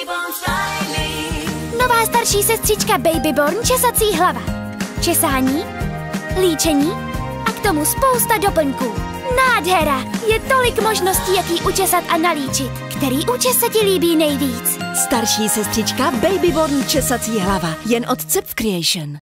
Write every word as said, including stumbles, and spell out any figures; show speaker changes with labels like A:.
A: Babyborn styling.
B: Nová starší sestřička Babyborn česací hlava. Česání, líčení a k tomu spousta doplňků. Nádhera! Je tolik možností, jak ji učesat a nalíčit. Který účes se ti líbí nejvíc?
C: Starší sestřička Babyborn česací hlava. Jen od Zep Creation.